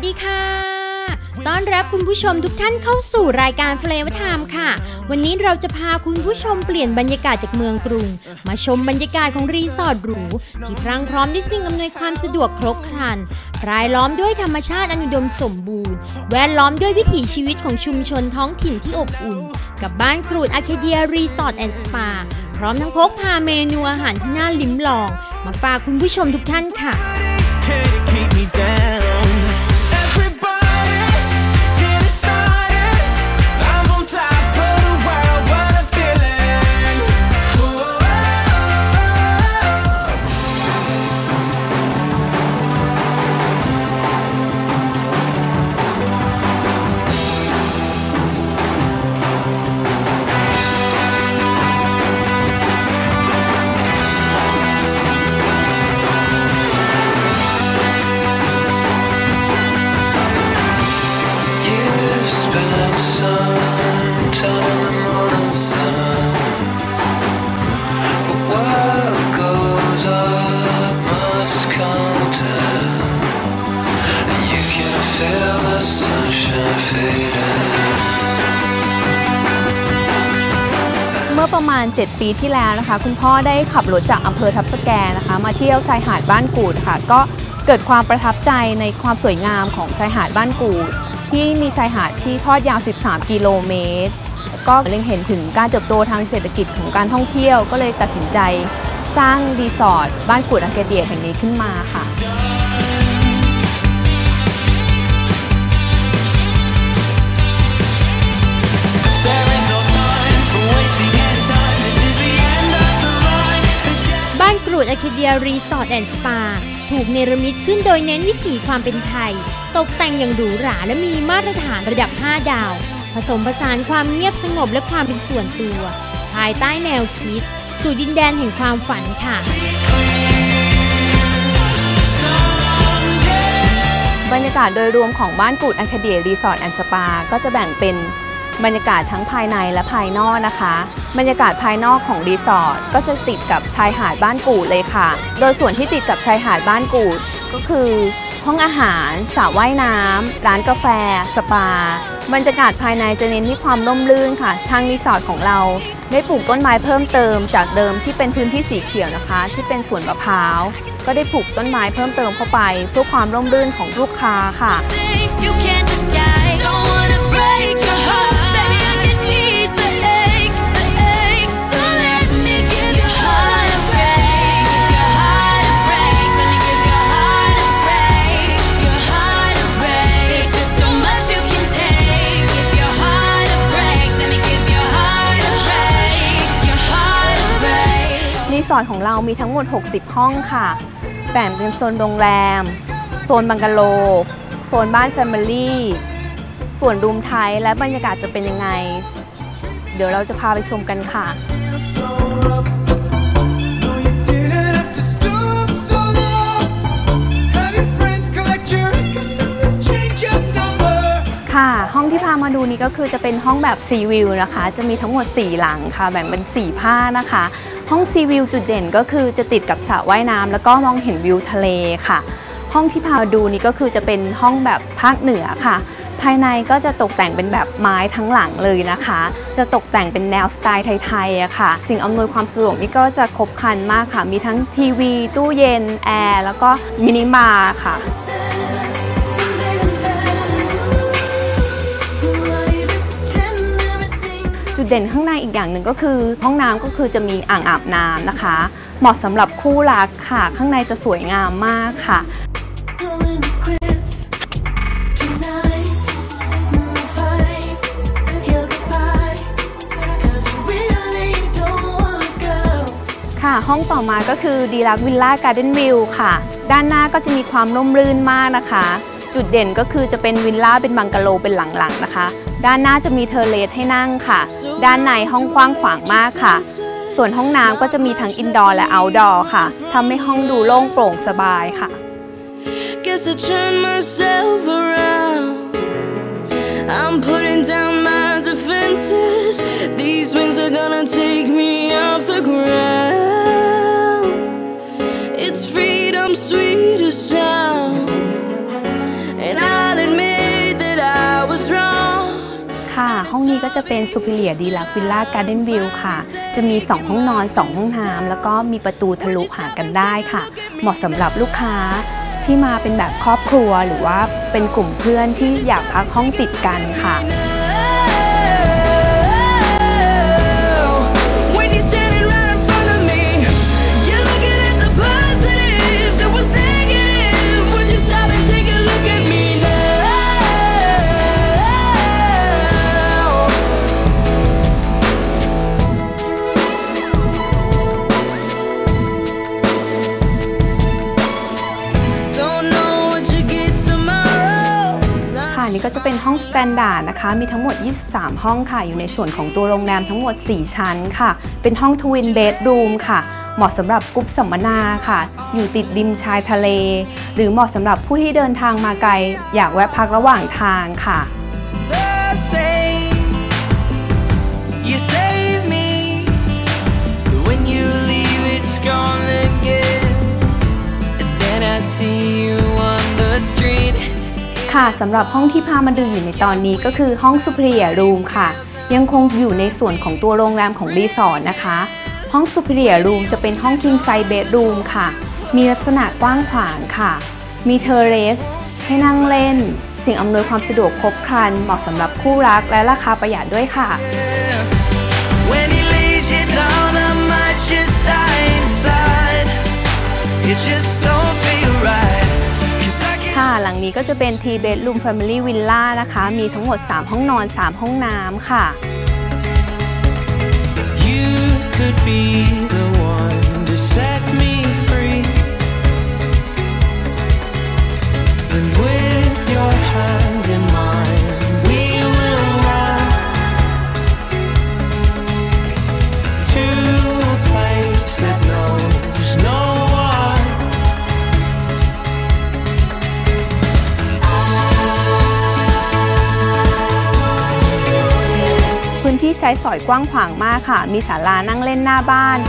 ดีค่ะต้อนรับคุณผู้ชมทุกท่านเข้าสู่รายการ Flavor Time ค่ะวันนี้เราจะพาคุณผู้ชมเปลี่ยนบรรยากาศจากเมืองกรุงมาชมบรรยากาศของรีสอร์ทหรูที่พรั่งพร้อมด้วยสิ่งอำนวยความสะดวกครบครันรายล้อมด้วยธรรมชาติอันอุดมสมบูรณ์แวดล้อมด้วยวิถีชีวิตของชุมชนท้องถิ่นที่อบอุ่นกับบ้านกรูดอาร์เคเดียรีสอร์ทแอนด์สปาพร้อมทั้งพกพาเมนูอาหารที่น่าลิ้มลองมาฝากคุณผู้ชมทุกท่านค่ะเมื่อประมาณ7 ปีที่แล้วนะคะคุณพ่อได้ขับรถจากอำเภอทับสแกนะคะมาเที่ยวชายหาดบ้านกูดค่ะก็เกิดความประทับใจในความสวยงามของชายหาดบ้านกูดที่มีชายหาดที่ทอดยาว13 กิโลเมตรก็เล็งเห็นถึงการเติบโตทางเศรษฐกิจของการท่องเที่ยวก็เลยตัดสินใจสร้างรีสอร์ทบ้านกูดอาร์เคเดียแห่งนี้ขึ้นมาค่ะกรูดอาร์เคเดียรีสอร์ทแอนด์สปาถูกเนรมิตขึ้นโดยเน้นวิถีความเป็นไทยตกแต่งอย่างหรูหราและมีมาตรฐานระดับ5 ดาวผสมผสานความเงียบสงบและความเป็นส่วนตัวภายใต้แนวคิดสู่ดินแดนแห่งความฝันค่ะบรรยากาศโดยรวมของบ้านกูดอาร์เคเดียรีสอร์ทแอนด์สปาก็จะแบ่งเป็นบรรยากาศทั้งภายในและภายนอกนะคะบรรยากาศภายนอกของรีสอร์ทก็จะติดกับชายหาดบ้านกูดเลยค่ะโดยส่วนที่ติดกับชายหาดบ้านกูดก็คือห้องอาหารสระว่ายน้ำร้านกาแฟสปาบรรยากาศภายในจะเน้นที่ความร่มรื่นค่ะทางรีสอร์ทของเราได้ปลูกต้นไม้เพิ่มเติมจากเดิมที่เป็นพื้นที่สีเขียวนะคะที่เป็นสวนมะพร้าวก็ได้ปลูกต้นไม้เพิ่มเติมเข้าไปเพื่อความร่มรื่นของลูกค้าค่ะรีสอร์ทของเรามีทั้งหมด60 ห้องค่ะแบ่งเป็นโซนโรงแรมโซนบังกะโลโซนบ้านแฟมิลี่ส่วนรูมไทยและบรรยากาศจะเป็นยังไงเดี๋ยวเราจะพาไปชมกันค่ะค่ะห้องที่พามาดูนี้ก็คือจะเป็นห้องแบบซีวิวนะคะจะมีทั้งหมด4 หลังค่ะแบ่งเป็น4 ภาคนะคะห้องซีวิวจุดเด่นก็คือจะติดกับสระว่ายน้ำแล้วก็มองเห็นวิวทะเลค่ะห้องที่พามาดูนี้ก็คือจะเป็นห้องแบบภาคเหนือค่ะภายในก็จะตกแต่งเป็นแบบไม้ทั้งหลังเลยนะคะจะตกแต่งเป็นแนวสไตล์ไทยๆอะค่ะสิ่งอำนวยความสะดวกนี่ก็จะครบครันมากค่ะมีทั้งทีวีตู้เย็นแอร์แล้วก็มินิบาร์ค่ะจุดเด่นข้างในอีกอย่างหนึ่งก็คือห้องน้ำก็คือจะมีอ่างอาบน้ำนะคะเหมาะสำหรับคู่รักค่ะข้างในจะสวยงามมากค่ะค่ะห้องต่อมาก็คือดีลักซ์วิลล่าการ์เด้นวิวค่ะด้านหน้าก็จะมีความร่มรื่นมากนะคะจุดเด่นก็คือจะเป็นวิลล่าเป็นบังกะโลเป็นหลังๆนะคะด้านหน้าจะมีเทอร์เลสให้นั่งค่ะด้านในห้องกว้างขวางมากค่ะส่วนห้องน้ำก็จะมีทั้งอินดอร์และเอาท์ดอร์ค่ะทำให้ห้องดูโล่งโปร่งสบายค่ะ I'm putting down my defenses. These wings are gonna take me off the ground. It's freedom, sweetest sound, and I ค่ะห้องนี้ก็จะเป็น Superior Deluxe Villa Garden View ค่ะจะมี2ห้องนอน2ห้องน้ำแล้วก็มีประตูทะลุหากันได้ค่ะเหมาะสำหรับลูกค้าที่มาเป็นแบบครอบครัวหรือว่าเป็นกลุ่มเพื่อนที่อยากพักห้องติดกันค่ะนี่ก็จะเป็นห้องสแตนดาร์ดนะคะมีทั้งหมด23ห้องค่ะอยู่ในส่วนของตัวโรงแรมทั้งหมด4ชั้นค่ะเป็นห้องทวินเบดรูมค่ะเหมาะสำหรับกรุ๊ปสัมมนาค่ะอยู่ติดริมชายทะเลหรือเหมาะสำหรับผู้ที่เดินทางมาไกลอยากแวะพักระหว่างทางค่ะค่ะสำหรับห้องที่พามาดูอยู่ในตอนนี้ก็คือห้อง Superior Room ค่ะยังคงอยู่ในส่วนของตัวโรงแรมของรีสอร์ทนะคะห้อง Superior Room จะเป็นห้อง King Size Bedroom ค่ะมีลักษณะกว้างขวางค่ะมีเทอร์เรสให้นั่งเล่นสิ่งอำนวยความสะดวกครบครันเหมาะสำหรับคู่รักและราคาประหยัดด้วยค่ะค่ะหลังนี้ก็จะเป็น T Bedroom Family Villa นะคะมีทั้งหมด3ห้องนอน3ห้องน้ำค่ะ You could be the one to set me free and with your hand in mine we will run to a place that knows noพื้นที่ใช้สอยกว้างขวางมากค่ะมีศาลานั่งเล่นหน้าบ้าน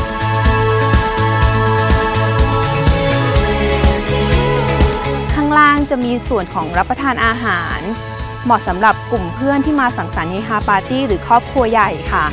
ข้างล่างจะมีส่วนของรับประทานอาหารเหมาะสำหรับกลุ่มเพื่อนที่มาสังสรรค์เฮฮาปาร์ตี้หรือครอบครัวใหญ่ค่ะ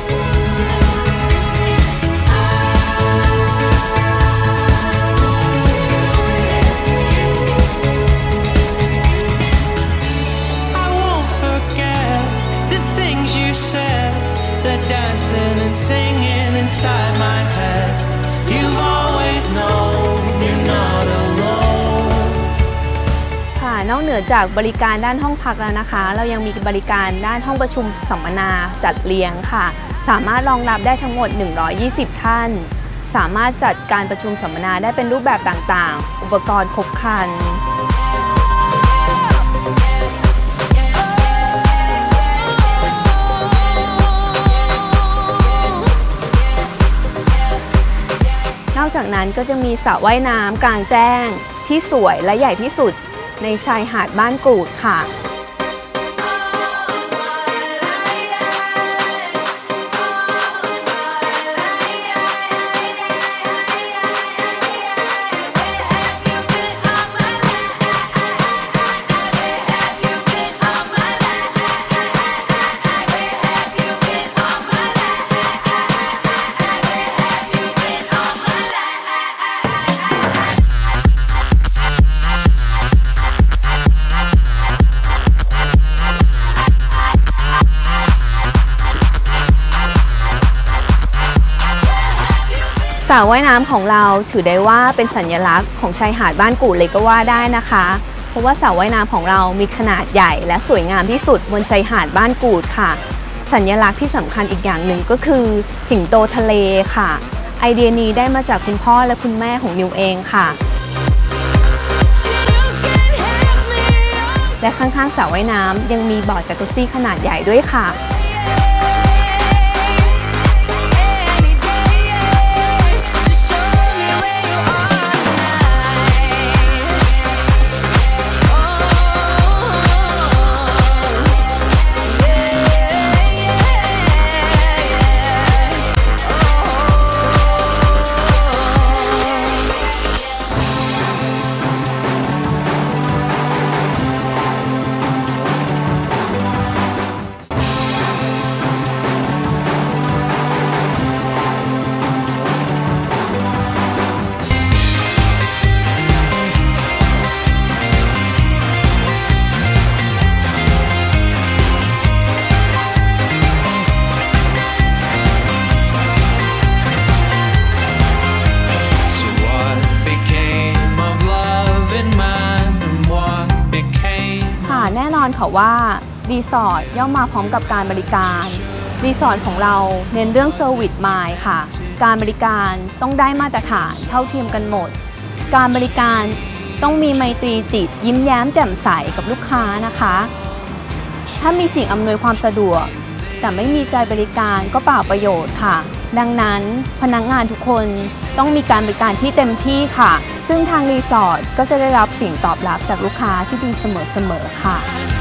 Singing inside my head You've always known you're not alone ค่ะนอกเหนือจากบริการด้านห้องพักแล้วนะคะเรายังมีบริการด้านห้องประชุมสัมมนาจัดเลี้ยงค่ะสามารถรองรับได้ทั้งหมด120ท่านสามารถจัดการประชุมสัมมนาได้เป็นรูปแบบต่างๆอุปกรณ์ครบครันนอกจากนั้นก็จะมีสระว่ายน้ำกลางแจ้งที่สวยและใหญ่ที่สุดในชายหาดบ้านกรูดค่ะสระว่ายน้ำของเราถือได้ว่าเป็นสัญลักษณ์ของชายหาดบ้านกู่เลยก็ว่าได้นะคะเพราะว่าสระว่ายน้ำของเรามีขนาดใหญ่และสวยงามที่สุดบนชายหาดบ้านกู่ค่ะสัญลักษณ์ที่สำคัญอีกอย่างหนึ่งก็คือสิงโตทะเลค่ะไอเดียนี้ได้มาจากคุณพ่อและคุณแม่ของนิวเองค่ะและข้างๆสระว่ายน้ำยังมีบ่อจักรุซี่ขนาดใหญ่ด้วยค่ะค่ะว่ารีสอร์ทย่อมมาพร้อมกับการบริการรีสอร์ทของเราเน้นเรื่องเซอร์วิสมายค่ะการบริการต้องได้มาตรฐานเท่าเทียมกันหมดการบริการต้องมีไมตรีจิตยิ้มแย้มแจ่มใสกับลูกค้านะคะถ้ามีสิ่งอำนวยความสะดวกแต่ไม่มีใจบริการก็เปล่าประโยชน์ค่ะดังนั้นพนักงานทุกคนต้องมีการบริการที่เต็มที่ค่ะซึ่งทางรีสอร์ทก็จะได้รับสิ่งตอบรับจากลูกค้าที่ดีเสมอๆค่ะ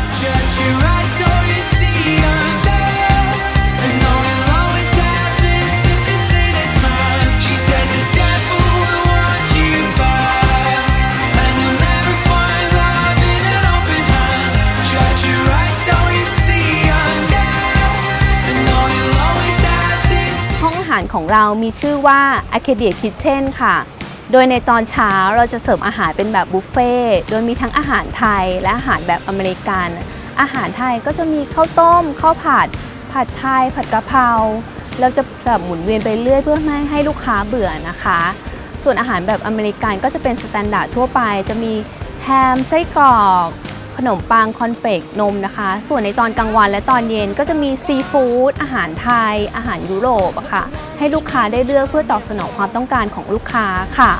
ของเรามีชื่อว่า Arcadia Kitchen ค่ะโดยในตอนเช้าเราจะเสิร์ฟอาหารเป็นแบบบุฟเฟ่ต์โดยมีทั้งอาหารไทยและอาหารแบบอเมริกันอาหารไทยก็จะมีข้าวต้มข้าวผัดไทยผัดกะเพราเราจะสลับหมุนเวียนไปเรื่อยเพื่อไม่ให้ลูกค้าเบื่อนะคะส่วนอาหารแบบอเมริกันก็จะเป็นสแตนดาร์ดทั่วไปจะมีแฮมไส้กรอกขนมปังคอนเฟกนมนะคะส่วนในตอนกลางวันและตอนเย็นก็จะมีซีฟู้ดอาหารไทยอาหารยุโรปอะค่ะให้ลูกค้าได้เลือกเพื่อตอบสนองความต้องการของลูกค้าค่ะ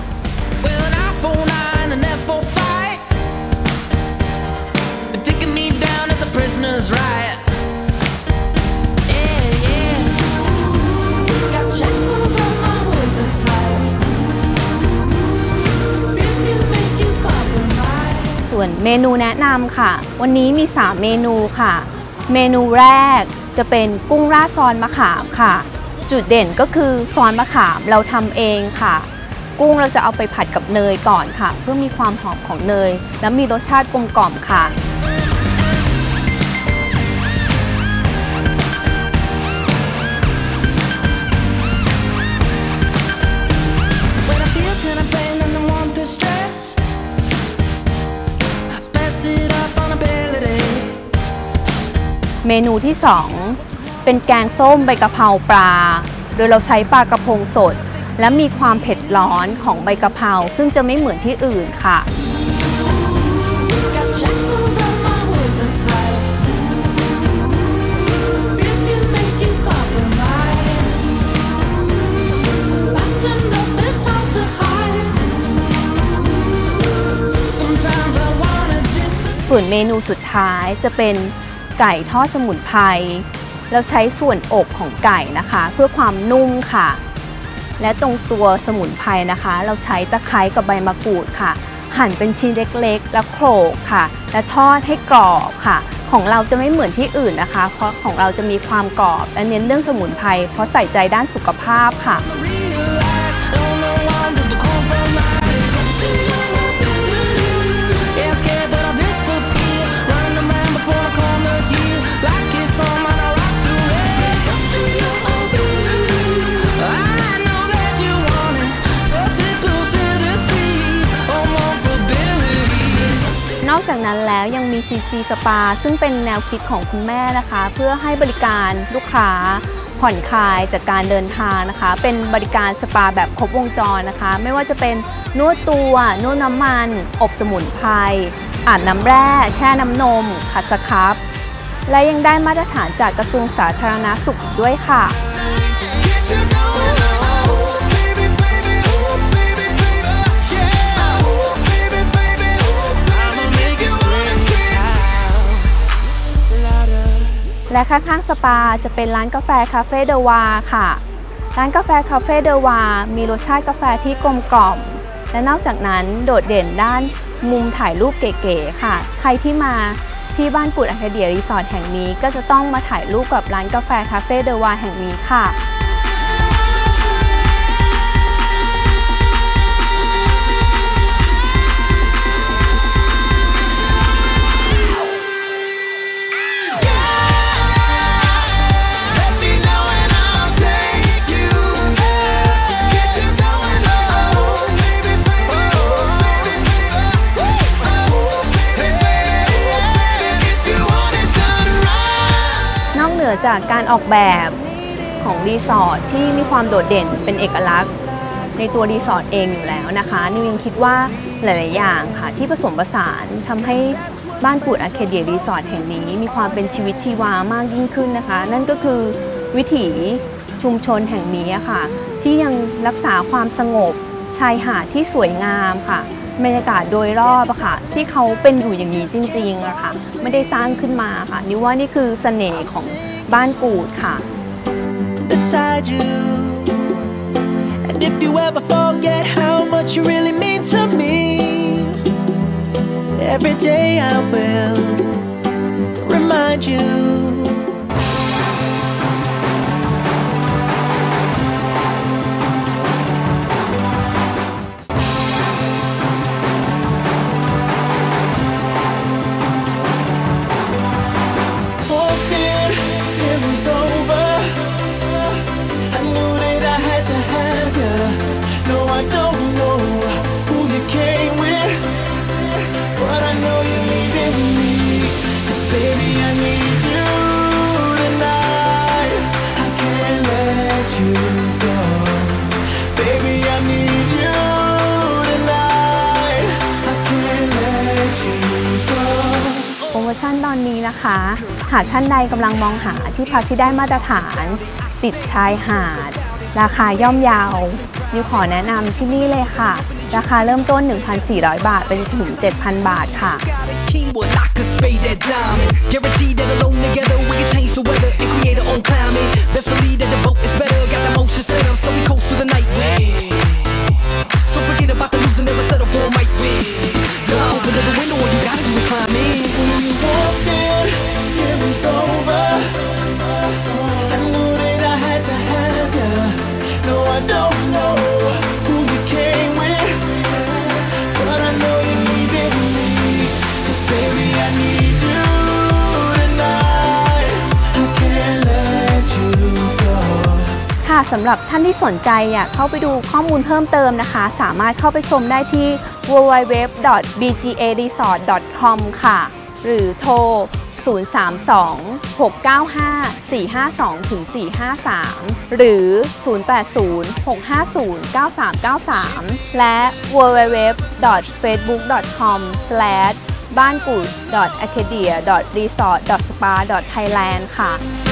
ส่วนเมนูแนะนำค่ะวันนี้มี3เมนูค่ะเมนูแรกจะเป็นกุ้งราดซอสมะขามค่ะจุดเด่นก็คือซอสมะขามเราทำเองค่ะกุ้งเราจะเอาไปผัดกับเนยก่อนค่ะเพื่อมีความหอมของเนยและมีรสชาติกลมกล่อมค่ะเมนูที่2เป็นแกงส้มใบกะเพราปลาโดยเราใช้ปลากระพงสดและมีความเผ็ดร้อนของใบกะเพราซึ่งจะไม่เหมือนที่อื่นค่ะส่วนเมนูสุดท้ายจะเป็นไก่ทอดสมุนไพรเราใช้ส่วนอกของไก่นะคะเพื่อความนุ่มค่ะและตรงตัวสมุนไพรนะคะเราใช้ตะไคร้กับใบมะกรูดค่ะหั่นเป็นชิ้นเล็กๆแล้วโขลกค่ะและทอดให้กรอบค่ะของเราจะไม่เหมือนที่อื่นนะคะเพราะของเราจะมีความกรอบและเน้นเรื่องสมุนไพรเพราะใส่ใจด้านสุขภาพค่ะนอกจากนั้นแล้วยังมี CC Spa ซึ่งเป็นแนวคิดของคุณแม่นะคะเพื่อให้บริการลูกค้าผ่อนคลายจากการเดินทางนะคะเป็นบริการสปาแบบครบวงจรนะคะไม่ว่าจะเป็นนวดตัวนวดน้ำมันอบสมุนไพรอาบน้ำแร่แช่น้ำนมขัดสครับและยังได้มาตรฐานจากกระทรวงสาธารณสุขด้วยค่ะและข้างๆสปาจะเป็นร้านกาแฟคาเฟ่เดวาค่ะร้านกาแฟคาเฟ่เดวามีรสชาติกาแฟที่กลมกล่อมและนอกจากนั้นโดดเด่นด้านมุมถ่ายรูปเก๋ๆค่ะใครที่มาที่บ้านกุดอาคาเดียรีสอร์ทแห่งนี้ก็จะต้องมาถ่ายรูปกับร้านกาแฟคาเฟ่เดวาแห่งนี้ค่ะจากการออกแบบของรีสอร์ทที่มีความโดดเด่นเป็นเอกลักษณ์ในตัวรีสอร์ทเองอยู่แล้วนะคะนิวยังคิดว่าหลายๆอย่างค่ะที่ผสมผสานทำให้บ้านกูดอาร์เคเดียรีสอร์ทแห่งนี้มีความเป็นชีวิตชีวามากยิ่งขึ้นนะคะนั่นก็คือวิถีชุมชนแห่งนี้ค่ะที่ยังรักษาความสงบชายหาดที่สวยงามค่ะบรรยากาศโดยรอบค่ะที่เขาเป็นอยู่อย่างนี้จริงๆค่ะไม่ได้สร้างขึ้นมาค่ะนี่ว่านี่คือเสน่ห์ของบ้านกูดค่ะ Beside you, and if you ever forget how much you really mean to me, every day I will remind you. It was over. I knew that I had to have you. No, I don't know who you came with, but I know you're leaving me. 'Cause baby, I need you tonight. I can't let you go. Baby, I need you tonight. I can't let you go. โปรโมชั่นตอนนี้นะคะหากท่านใดกำลังมองหาที่พักที่ได้มาตรฐานติดชายหาดราคาย่อมเยานิวขอแนะนำที่นี่เลยค่ะราคาเริ่มต้น 1,400 บาทเป็นถึง 7,000 บาทค่ะ It's over. I knew that I had to have you. No, I don't know who you came with, but I know you're leaving me. 'Cause baby, I need you tonight. I can't let you go. ค่ะสำหรับท่านที่สนใจอยากเข้าไปดูข้อมูลเพิ่มเติมนะคะสามารถเข้าไปชมได้ที่ www.bgaresort.com ค่ะหรือโทร032-695-452-453 หรือ 080-650-9393 และ www.facebook.com/bangu.arcadia.resort.spa.thailand ค่ะ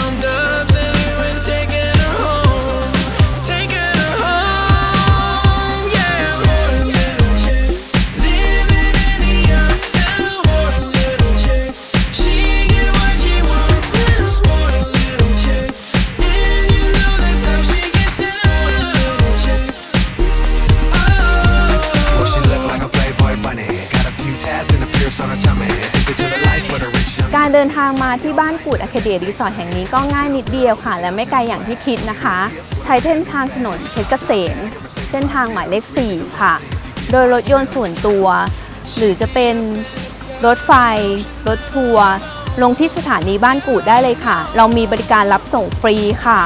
การเดินทางมาที่บ้านกูดอาร์เคเดียรีสอร์ทแห่งนี้ก็ง่ายนิดเดียวค่ะและไม่ไกลอย่างที่คิดนะคะใช้เส้นทางถนนเพชรเกษมเส้นทางหมายเลข 4 ค่ะโดยรถยนต์ส่วนตัวหรือจะเป็นรถไฟรถทัวร์ลงที่สถานีบ้านกูดได้เลยค่ะเรามีบริการรับส่งฟรีค่ะ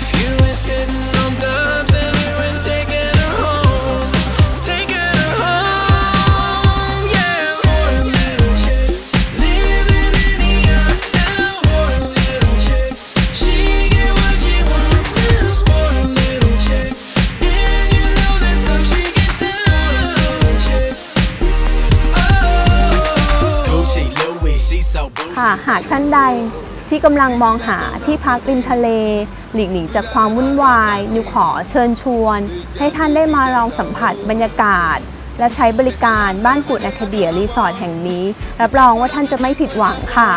หากท่านใดที่กำลังมองหาที่พักริมทะเลหลีกหนีจากความวุ่นวายนิวขอเชิญชวนให้ท่านได้มาลองสัมผัสบรรยากาศและใช้บริการบ้านกูดอาร์เคเดียรีสอร์ทแห่งนี้รับรองว่าท่านจะไม่ผิดหวังค่ะ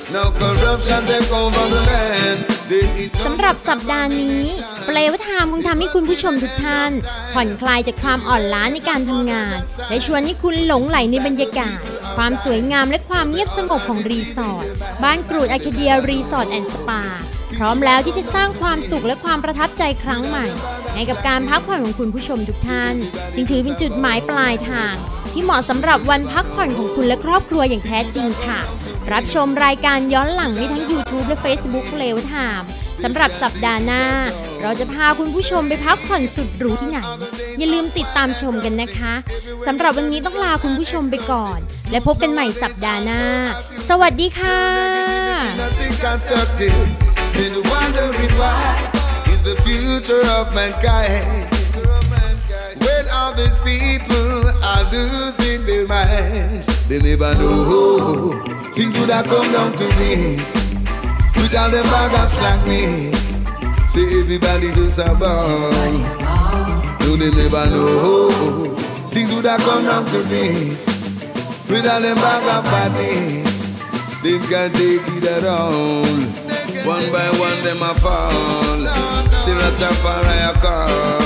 สำหรับสัปดาห์นี้เปลวไทม์คงทำให้คุณผู้ชมทุกท่านผ่อนคลายจากความอ่อนล้าในการทำงานและชวนให้คุณหลงไหลในบรรยากาศความสวยงามและความเงียบสงบของรีสอร์ทบ้านกูดอาร์เคเดียรีสอร์ทแอนด์สปาพร้อมแล้วที่จะสร้างความสุขและความประทับใจครั้งใหม่ให้กับการพักผ่อนของคุณผู้ชมทุกท่านจึงถือเป็นจุดหมายปลายทางที่เหมาะสำหรับวันพักผ่อนของคุณและครอบครัวอย่างแท้จริงค่ะรับชมรายการย้อนหลังได้ทั้ง YouTube และ Facebook เปลวไทม์สำหรับสัปดาห์หน้าเราจะพาคุณผู้ชมไปพักผ่อนสุดหรูที่ไหนอย่าลืมติดตามชมกันนะคะสำหรับวันนี้ต้องลาคุณผู้ชมไปก่อนและพบกันใหม่สัปดาห์หน้าสวัสดีค่ะ The future of mankind. When all these people are losing their minds, they never know things would have come down to this. With all the bag of slackness, say everybody do some ball. No, they never know. Things would have come down to this. With all the bag of badness, they can't take it at all. One by one, them a fall. Still Rastafari a call.